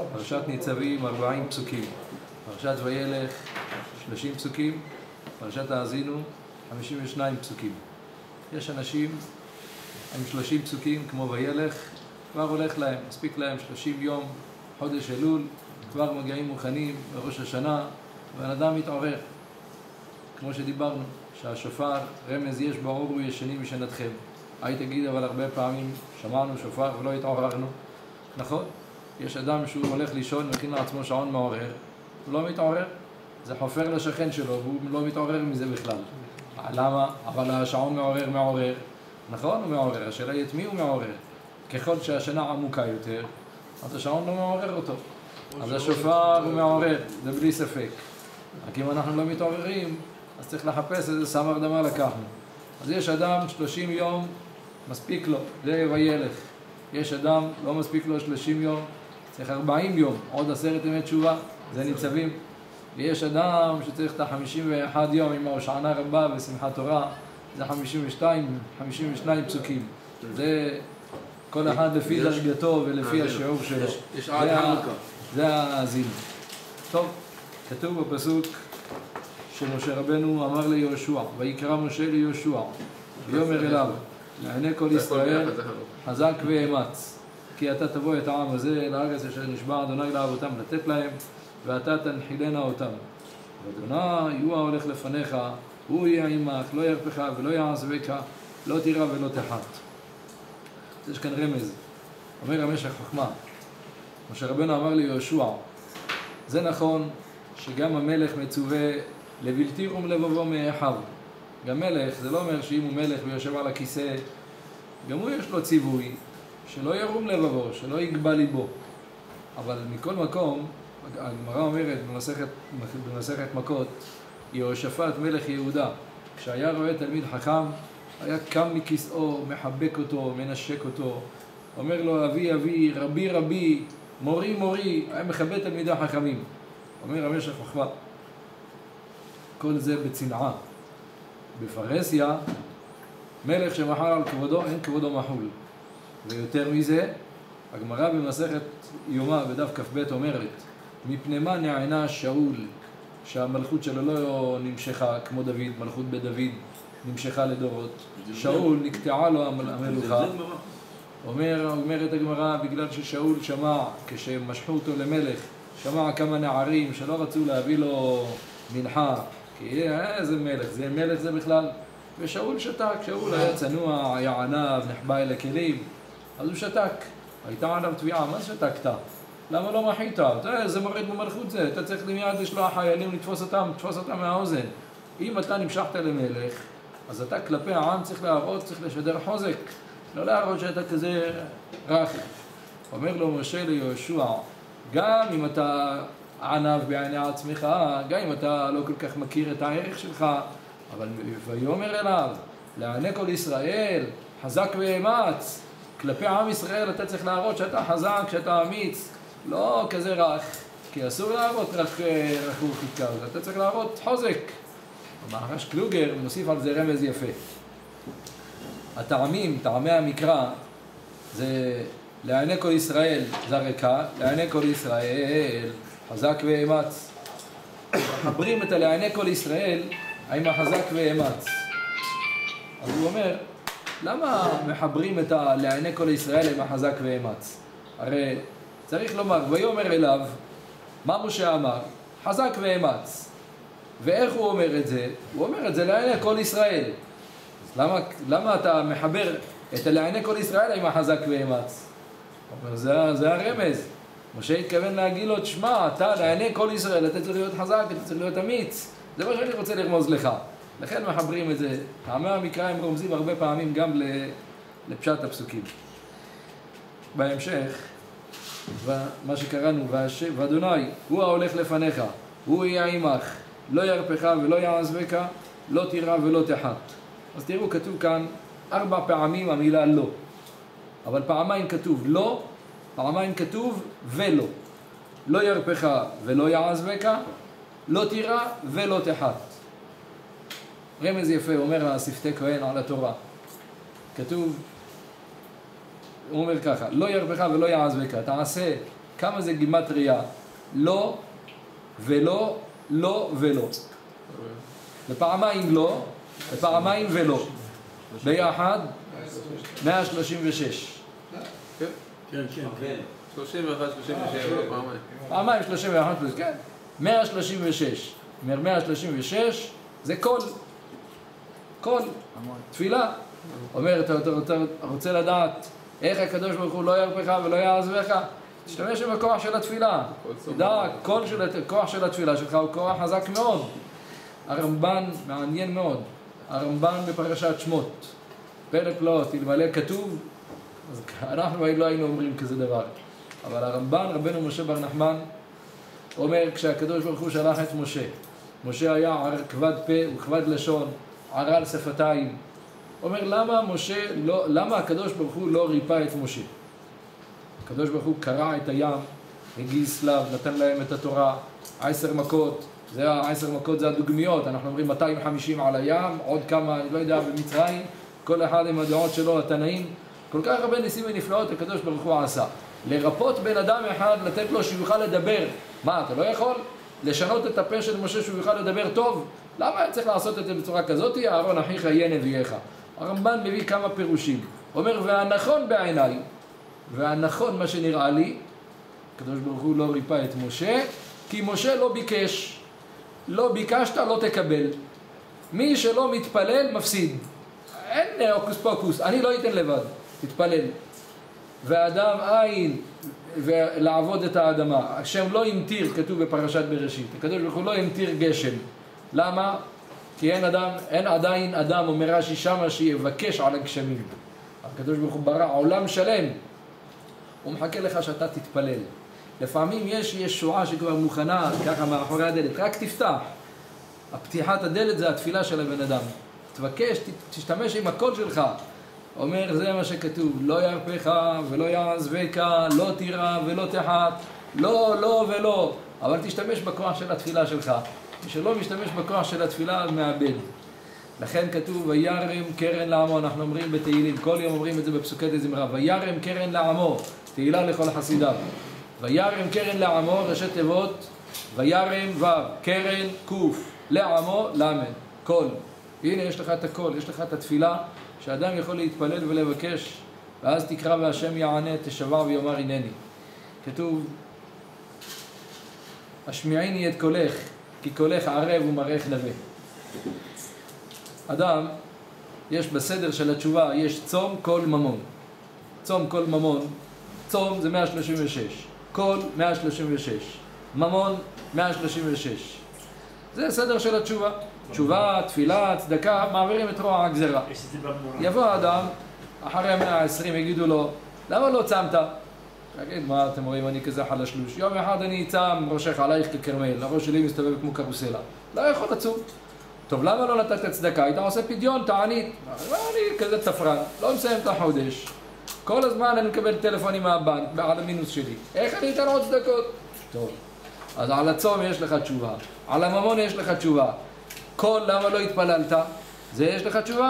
פרשת ניצבים 40 פסוקים, פרשת וילך 30 פסוקים, פרשת האזינו 52 פסוקים. יש אנשים עם 30 פסוקים כמו וילך, כבר הולך להם, מספיק להם 30 יום, חודש אלול, כבר מגיעים מוכנים בראש השנה, והאדם מתעורר. כמו שדיברנו, שהשופר רמז יש באור וישנים משנתכם. היית תגיד, אבל הרבה פעמים שמענו שופר ולא התעוררנו. נכון? יש אדם שהוא הולך לישון, מכין לעצמו שעון מעורר, הוא לא מתעורר, זה חופר לשכן שלו, והוא לא מתעורר מזה בכלל. למה? אבל השעון מעורר, נכון? הוא מעורר, השאלה היא את מי הוא מעורר. ככל שהשנה עמוקה יותר, אז השעון לא מעורר אותו. אז השופר הוא מעורר, זה בלי ספק. רק אם אנחנו לא מתעוררים, אז צריך לחפש איזה סמר דמה לקחנו. אז יש אדם 30 יום, מספיק לו, זה וילך. יש אדם, לא מספיק לו 30 יום, צריך 40 יום, עוד 10 ימי תשובה, זה ניצבים. ויש אדם שצריך את ה-51 יום עם ההושענא רבה ושמחת תורה, זה 52 פסוקים. זה כל אחד לפי דרגתו ולפי השיעור שלו. יש עד חנוכה. זה האזינו. טוב, כתוב בפסוק שמשה רבנו אמר ליהושע, ויקרא משה ליהושע, ויאמר אליו, לעיני כל ישראל חזק ואמץ, כי אתה תבוא את העם הזה אל הארץ אשר נשבע אדוני לאבותם לתת להם, ואתה תנחילנה אותם. ואדוני הוא ההולך לפניך, הוא יהיה עמך, לא ירפך ולא יעזבך, לא תירא ולא תחת. יש כאן רמז, אומר המשך חוכמה. משה רבנו אמר ליהושע, זה נכון שגם המלך מצווה לבלתי רום לבבו מאחיו. גם מלך, זה לא אומר שאם הוא מלך ויושב על הכיסא, גם הוא יש לו ציווי שלא ירום לבבו, שלא יגבה ליבו. אבל מכל מקום, הגמרא אומרת במסכת מכות, יהושפט מלך יהודה, כשהיה רואה תלמיד חכם, היה קם מכיסאו, מחבק אותו, מנשק אותו, אומר לו אבי אבי, רבי רבי, מורי מורי, היה מכבד תלמידי חכמים. אומר המשך חוכמה, כל זה בצנעה. בפרהסיה, מלך שמחר על כבודו, אין כבודו מחול. ויותר מזה, הגמרא במסכת יומא בדף כ"ב אומרת, מפני מה נענה שאול, שהמלכות שלו לא נמשכה כמו דוד, מלכות בדוד נמשכה לדורות. שאול נקטעה לו המלוכה. אומרת הגמרא, בגלל ששאול שמע, כשמשכו אותו למלך, שמע כמה נערים שלא רצו להביא לו מנחה, כי איזה מלך, זה מלך זה בכלל. ושאול שתק, שאול היה צנוע, היה ענב, נחבא אל הכלים, אז הוא שתק. הייתה עליו תביעה, מה שתקת? למה לא מחית? זה מורד במלכות זה, אתה צריך מיד לשלוח חיילים לתפוס אותם מהאוזן. אם אתה נמשכת למלך, אז אתה כלפי העם צריך להראות, צריך לשדר חוזק, לא להראות שאתה כזה רך. אומר לו משה ליהושע, גם אם אתה ענב בעיני עצמך, גם אם אתה לא כל כך מכיר את הערך שלך, אבל ויאמר אליו, לעיני כל ישראל, חזק ואמץ, כלפי עם ישראל אתה צריך להראות שאתה חזק, שאתה אמיץ, לא כזה רך, כי אסור להראות רכות חזקה, אתה צריך להראות חוזק. המהר"ש קלוגר מוסיף על זה רמז יפה. הטעמים, טעמי המקרא, זה לעיני כל ישראל זרקה, לעיני כל ישראל חזק ואמץ. מחברים את לעיני כל ישראל עם החזק ואמץ. אז הוא אומר, למה מחברים את לעיני כל ישראל עם החזק ואמץ? הרי צריך לומר, ויאמר אליו, מה משה אמר? חזק ואמץ. ואיך הוא אומר את זה? הוא אומר את זה לעיני כל ישראל. למה אתה מחבר את לעיני כל ישראל עם החזק ואמץ? זה הרמז. משה התכוון להגיד לו, תשמע, אתה לעיני כל ישראל, אתה צריך להיות חזק, אתה צריך להיות אמיץ. זה מה שאני רוצה לרמוז לך. לכן מחברים את זה. טעמי המקרא הם רומזים הרבה פעמים גם לפשט הפסוקים. בהמשך, מה שקראנו, ואדוני, הוא ההולך לפניך, הוא יהיה עמך, לא ירפך ולא יעזבך, לא תירא ולא תחת. אז תראו, כתוב כאן 4 פעמים המילה לא. אבל פעמיים כתוב לא, פעמיים כתוב ולא. לא ירפך ולא יעזבך, לא תירא ולא תחת. רמז יפה, אומר השפתי כהן על התורה. כתוב, הוא אומר ככה, לא ירפך ולא יעזבך, תעשה כמה זה גימטריה? לא ולא, לא ולא. ופעמיים לא, ופעמיים ולא. ביחד 136. כן, כן, כן. 31, 37, פעמיים. פעמיים 31 פלוס, כן. 136. 136 זה קול. קול. תפילה. אומר, אתה רוצה לדעת איך הקדוש ברוך הוא לא ירפך ולא יעזבך? תשתמש עם הכוח של התפילה. תדע, הכוח של התפילה שלך הוא כוח חזק מאוד. הרמב"ן מעניין מאוד. הרמב"ן בפרשת שמות. פרק פלאות, אלמלא כתוב, אז אנחנו לא היינו אומרים כזה דבר. אבל הרמב"ן, רבנו משה בר נחמן, אומר, כשהקדוש ברוך הוא שלח את משה, משה היה כבד פה וכבד לשון, ערל שפתיים. אומר, למה הקדוש ברוך הוא לא ריפא את משה? הקדוש ברוך הוא קרע את הים, הגיס סלב, נתן להם את התורה, 10 מכות, 10 מכות זה הדוגמיות, אנחנו אומרים 250 על הים, עוד כמה, לא יודע, במצרים, כל אחד עם הדעות שלו, התנאים, כל כך הרבה ניסים ונפלאות הקדוש ברוך הוא עשה. לרפות בן אדם אחד, לתת לו שיוכל לדבר. מה, אתה לא יכול לשנות את הפה של משה שהוא יוכל לדבר טוב? למה צריך לעשות את זה בצורה כזאת? אהרון אחיך יהיה נביאך. הרמב"ן מביא כמה פירושים. אומר, והנכון בעיניי, והנכון מה שנראה לי, הקדוש ברוך הוא לא ריפא את משה, כי משה לא ביקש. לא ביקשת, לא תקבל. מי שלא מתפלל, מפסיד. אין הוקוס פוקוס, אני לא אתן לבד, תתפלל. והאדם אין, ולעבוד את האדמה. השם לא ימתיר, כתוב בפרשת בראשית. הקדוש ברוך הוא לא ימתיר גשם. למה? כי אין עדיין אדם, אומר רש"י שמה, שיבקש על הגשמים. הקדוש ברוך הוא ברא עולם שלם. הוא מחכה לך שאתה תתפלל. לפעמים יש ישועה שכבר מוכנה, ככה מאחורי הדלת, רק תפתח. הפתיחת הדלת זה התפילה של הבן אדם. תבקש, תשתמש עם הקול שלך. אומר, זה מה שכתוב, לא ירפך ולא יעזבך, לא תירא ולא תחת, לא, לא ולא. אבל תשתמש בכוח של התפילה שלך. מי שלא משתמש בכוח של התפילה, מאבד. לכן כתוב, וירם קרן לעמו, אנחנו אומרים בתהילים, כל יום אומרים את זה בפסוקי דזמרה, וירם קרן לעמו, תהילה לכל חסידיו. וירם קרן לעמו, ראשי תיבות, וירם ו', קרן קוף, לעמו למד, קול. הנה יש לך את הקול, יש לך את התפילה, שאדם יכול להתפלל ולבקש, ואז תקרא והשם יענה, תשבע ויאמר הנני. כתוב, השמיעיני את קולך, כי קולך ערב ומראך נווה. אדם, יש בסדר של התשובה, יש צום כל ממון. צום כל ממון, צום זה 136, כל 136, ממון 136. זה סדר של התשובה. תשובה, תפילה, צדקה, מעבירים את רוע הגזרה. יבוא האדם, אחרי 120 יגידו לו, למה לא צמת? תגיד, מה אתם רואים, אני כזה חלשלוש. יום אחד אני צם ראשך עלייך כקרמל, הראש שלי מסתובב כמו קרוסלה. לא יכול לצום. טוב, למה לא נתת צדקה? היית עושה פדיון, תענית. אני כזה תפרן, לא מסיים את החודש. כל הזמן אני מקבל טלפונים מהבנק, על המינוס שלי. איך אני אתן עוד צדקות? טוב, אז על הצום יש לך תשובה. על הממון יש לך תשובה. כל למה לא התפללת? זה יש לך תשובה?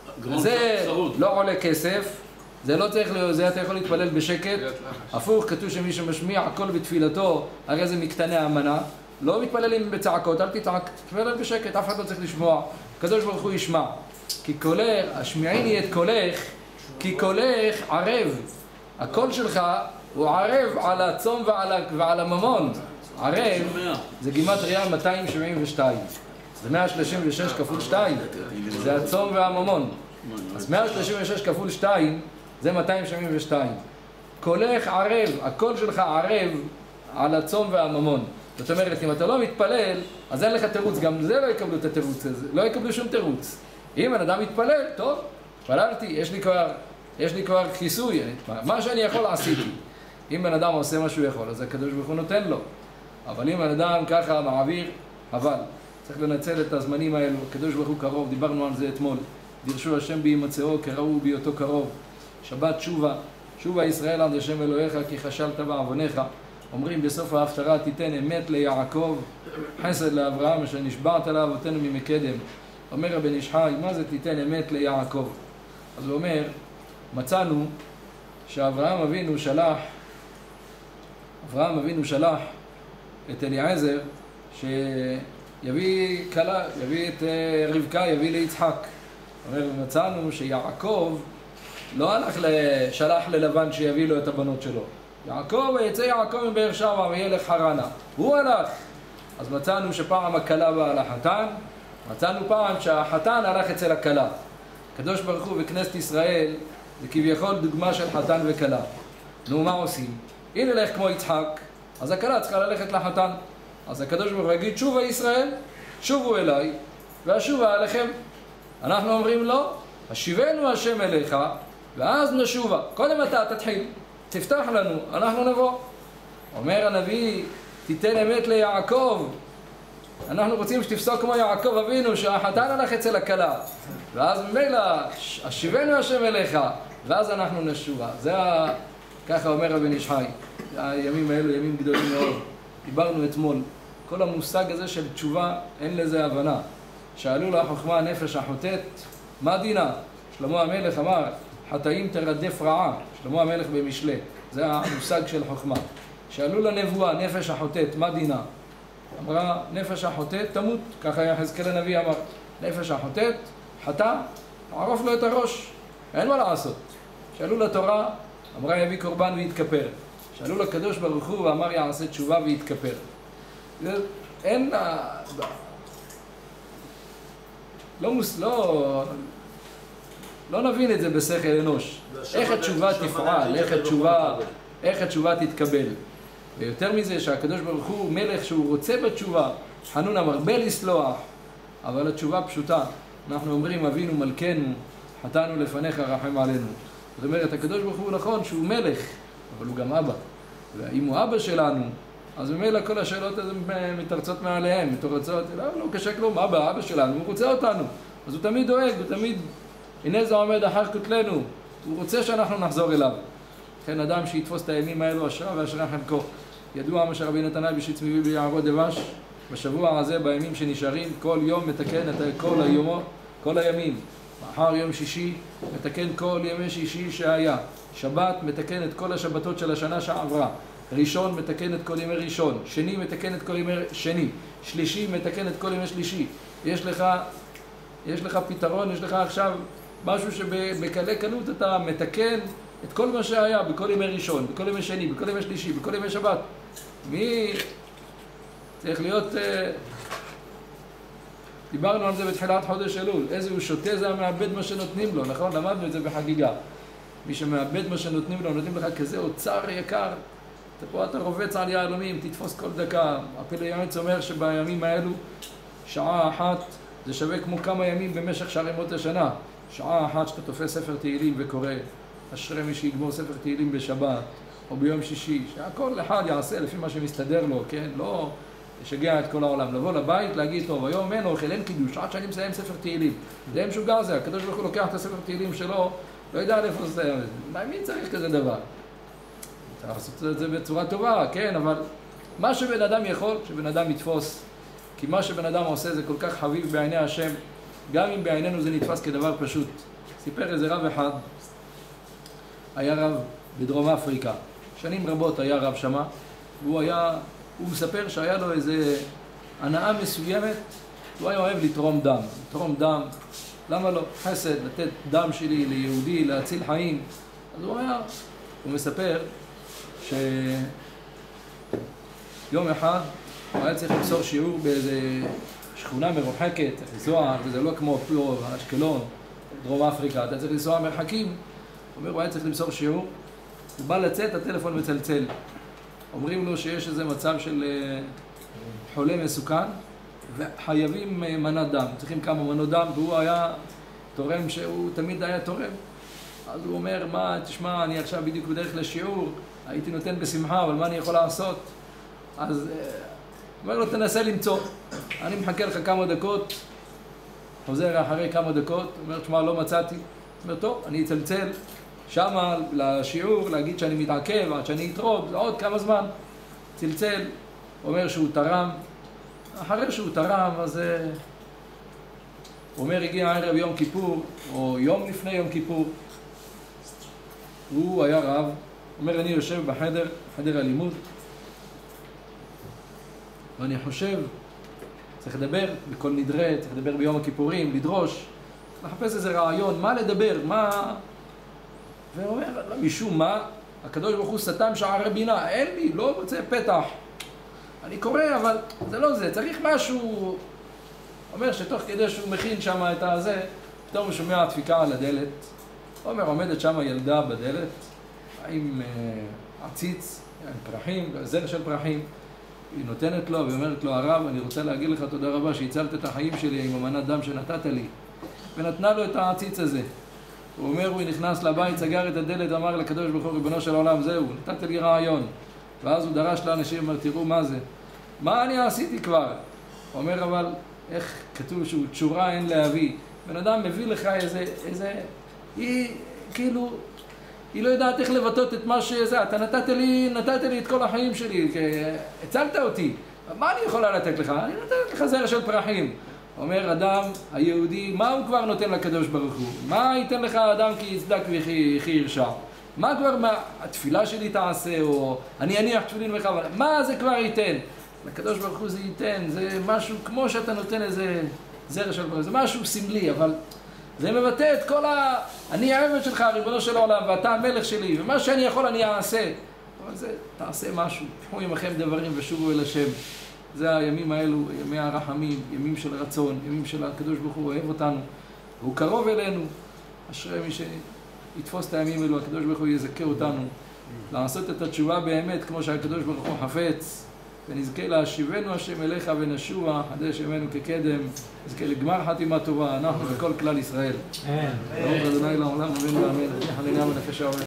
זה לא עולה כסף. זה לא צריך, זה אתה יכול להתפלל בשקט. הפוך, כתוב שמי שמשמיע הכל בתפילתו, הרי זה מקטני המנה. לא מתפללים בצעקות, אל תתעק, תתפלל בשקט, אף אחד לא צריך לשמוע. הקדוש ברוך הוא ישמע. כי קולך, השמיעיני את קולך, כי קולך ערב. הקול שלך הוא ערב על הצום ועל הממון. ערב זה גימטריה 272. זה 136 כפול 2. זה הצום והממון. אז 136 כפול 2 זה 272. קולך ערב, הקול שלך ערב על הצום והממון. זאת אומרת, אם אתה לא מתפלל, אז אין לך תירוץ, גם זה לא יקבלו את התירוץ הזה, לא יקבלו שום תירוץ. אם אדם מתפלל, טוב, התפללתי, יש לי כבר כיסוי, מה שאני יכול עשיתי. אם בן אדם עושה מה שהוא יכול, אז הקדוש ברוך הוא נותן לו. אבל אם בן אדם ככה מעביר, אבל צריך לנצל את הזמנים האלו, הקדוש ברוך הוא קרוב, דיברנו על זה אתמול. דרשו השם בהימצאו, קראו בהיותו קרוב. שבת שובה, שובה ישראל עד השם אלוהיך, כי חשלת בעוונך. אומרים בסוף ההפטרה, תיתן אמת ליעקב, חסד לאברהם, אשר נשבעת לאבותינו ממקדם. אומר רבן איש חי, מה זה תיתן אמת ליעקב? אז הוא אומר, מצאנו שאברהם אבינו שלח, אברהם אבינו שלח את אליעזר שיביא כלה, יביא את רבקה, יביא ליצחק. מצאנו שיעקב לא שלח ללבן שיביא לו את הבנות שלו. יצא יעקב מבאר שבע וילך חרנה. הוא הלך. אז מצאנו שפעם הכלה באה לחתן, מצאנו פעם שהחתן הלך אצל הכלה. הקדוש ברוך הוא בכנסת ישראל זה כביכול דוגמה של חתן וכלה. נו, מה עושים? הנה לך כמו יצחק, אז הכלה צריכה ללכת לחתן. אז הקדוש ברוך הוא יגיד, שובה ישראל, שובו אליי, והשובה עליכם. אנחנו אומרים לו, השיבנו השם אליך, ואז נשובה. קודם אתה תתחיל, תפתח לנו, אנחנו נבוא. אומר הנביא, תיתן אמת ליעקב. אנחנו רוצים שתפסוק כמו יעקב אבינו, שהחתן הלך אצל הכלה. ואז ממילא, השיבנו השם אליך, ואז אנחנו נשובה. ככה אומר רבי איש חי. הימים האלו ימים גדולים מאוד. דיברנו אתמול. כל המושג הזה של תשובה, אין לזה הבנה. שאלו לה חוכמה הנפש החוטאת, מה דינה? שלמה המלך אמר, חטאים תרדף רעה. שלמה המלך במשלי. זה המושג של חוכמה. שאלו לה נבואה, נפש החוטאת, מה דינה? אמרה, נפש החוטאת תמות. ככה יחזקאל הנביא אמר. נפש החוטאת, חטא, ערוף לו את הראש. אין מה לעשות. שאלו לתורה, אמרה יביא קורבן ויתכפר. שאלו לקדוש ברוך הוא ואמר יעשה תשובה ויתכפר. אין... לא נבין את זה בשכל אנוש. איך התשובה תפעל, איך התשובה תתקבל. ויותר מזה שהקדוש ברוך הוא מלך שהוא רוצה בתשובה, חנון המרבה לסלוח, אבל התשובה פשוטה. אנחנו אומרים אבינו מלכנו, חטאנו לפניך רחם עלינו. זאת אומרת, הקדוש ברוך הוא נכון שהוא מלך, אבל הוא גם אבא. ואם הוא אבא שלנו, אז ממילא כל השאלות האלה מתרצות מעליהם, מתרצות, לא קשה כלום, אבא שלנו, הוא רוצה אותנו. אז הוא תמיד דואג, הוא תמיד, הנה זה עומד אחר כותלנו, הוא רוצה שאנחנו נחזור אליו. לכן אדם שיתפוס את הימים האלו אשרה ואשרה חלקו. ידוע מה שרבי נתנאי בשיץ מביא ביערות דבש, בשבוע הזה, בימים שנשארים, כל יום מתקן את כל הימים. מחר יום שישי, מתקן כל ימי שישי שהיה. שבת מתקן את כל השבתות של השנה שעברה. ראשון מתקן את כל ימי ראשון. שני מתקן את כל ימי שני. שלישי מתקן את כל ימי שלישי. יש לך פתרון, יש לך עכשיו משהו שבקלי קלות אתה מתקן את כל מה שהיה בכל ימי ראשון, בכל ימי שני, בכל ימי שלישי, בכל ימי שבת. מי צריך להיות... דיברנו על זה בתחילת חודש אלול. איזה הוא שותה זה המאבד מה שנותנים לו, נכון? למדנו את זה בחגיגה. מי שמאבד מה שנותנים לו, נותנים לך כזה אוצר יקר. פה אתה רובץ על יהלומים, תתפוס כל דקה. הפלא יועץ אומר שבימים האלו, שעה אחת זה שווה כמו כמה ימים במשך שאר ימות השנה. שעה אחת שאתה תופס ספר תהילים וקורא, אשרי מי שיגמור ספר תהילים בשבת או ביום שישי, שהכל אחד יעשה לפי מה שמסתדר לו, כן? לא ישגע את כל העולם. לבוא לבית, להגיד, טוב, היום אין אוכל, אין קידוש, עד שאני מסיים ספר תהילים. זה משוגע זה, הקדוש ברוך הוא לוקח את הספר תהילים שלו, לא יודע איפה זה, מי צריך כזה דבר? צריך לעשות את זה בצורה טובה, כן, אבל מה שבן אדם יכול, שבן אדם יתפוס, כי מה שבן אדם עושה זה כל כך חביב בעיני השם, גם אם בעינינו זה נתפס כדבר פשוט. סיפר איזה רב אחד, היה רב בדרום אפריקה, שנים רבות היה רב שמה, הוא מספר שהיה לו איזה הנאה מסוימת, הוא היה אוהב לתרום דם, למה לא? חסד, לתת דם שלי ליהודי, להציל חיים. אז הוא מספר שיום אחד הוא היה צריך למסור שיעור באיזה שכונה מרוחקת, צריך לנסוע, וזה לא כמו פה, אשקלון, דרום אפריקה, אתה צריך לנסוע מרחקים. הוא היה צריך למסור שיעור, הוא בא לצאת, הטלפון מצלצל. אומרים לו שיש איזה מצב של חולה מסוכן, וחייבים מנת דם, צריכים כמה מנות דם, והוא היה תורם שהוא תמיד היה תורם. אז הוא אומר, תשמע, אני עכשיו בדיוק בדרך לשיעור, הייתי נותן בשמחה, אבל מה אני יכול לעשות? אז אומר לו, תנסה למצוא. אני מחכה לך כמה דקות, חוזר אחרי כמה דקות, הוא אומר, תשמע, לא מצאתי. הוא אומר, טוב, אני אצלצל שמה לשיעור, להגיד שאני מתעכב, עד שאני אתרום, זה עוד כמה זמן. צלצל, אומר שהוא תרם. אחרי שהוא תרם, אז הוא אומר, הגיע ערב יום כיפור, או יום לפני יום כיפור. הוא היה רב, אומר, אני יושב בחדר הלימוד, ואני חושב, צריך לדבר בכל נדרה, צריך לדבר ביום הכיפורים, לדרוש, לחפש איזה רעיון, מה לדבר, מה... והוא אומר, משום מה, הקדוש ברוך הוא סתם שערי בינה, אין לי, לא רוצה פתח. אני קורא, אבל זה לא זה, צריך משהו... אומר שתוך כדי שהוא מכין שם את הזה, פתאום הוא שומע דפיקה על הדלת. אומר, עומדת שם ילדה בדלת, עם עציץ, עם פרחים, זר של פרחים. היא נותנת לו ואומרת לו, הרב, אני רוצה להגיד לך תודה רבה שהצלת את החיים שלי עם המנת דם שנתת לי. ונתנה לו את העציץ הזה. הוא אומר, הוא נכנס לבית, סגר את הדלת, אמר לקדוש ברוך הוא, ריבונו של העולם, זהו, נתת לי רעיון. ואז הוא דרש לאנשים, אמר, תראו מה זה. מה אני עשיתי כבר? הוא אומר, אבל איך כתוב שהוא תשורה אין להביא. בן אדם מביא לך איזה... היא כאילו... היא לא יודעת איך לבטאות את מה שזה. אתה נתת לי את כל החיים שלי, הצלת אותי. מה אני יכולה לתת לך? אני נותנת לך זר של פרחים. אומר אדם היהודי, מה הוא כבר נותן לקדוש ברוך הוא? מה ייתן לך אדם כי יצדק וכי ירשע? מה כבר, התפילה שלי תעשה, או אני אניח תפילין וחבל, מה זה כבר ייתן? לקדוש ברוך הוא זה ייתן, זה משהו כמו שאתה נותן איזה זר של פרחים, זה משהו סמלי, אבל זה מבטא את כל אני העבד שלך, ריבונו של העולם, ואתה המלך שלי, ומה שאני יכול אני אעשה. אבל זה, תעשה משהו, קחו עמכם דברים ושובו אל השם. זה הימים האלו, ימי הרחמים, ימים של רצון, ימים של הקדוש ברוך הוא אוהב אותנו, והוא קרוב אלינו. אשרי מי שיתפוס את הימים האלו, הקדוש ברוך הוא יזכה אותנו, לעשות את התשובה באמת כמו שהקדוש ברוך הוא חפץ, ונזכה להשיבנו השם אליך ונשובה, חדש ימינו כקדם, נזכה לגמר חתימה טובה, אנחנו וכל כלל ישראל. ברוך ה' לעולם אמן ואמן. חנניה ונפש האמן.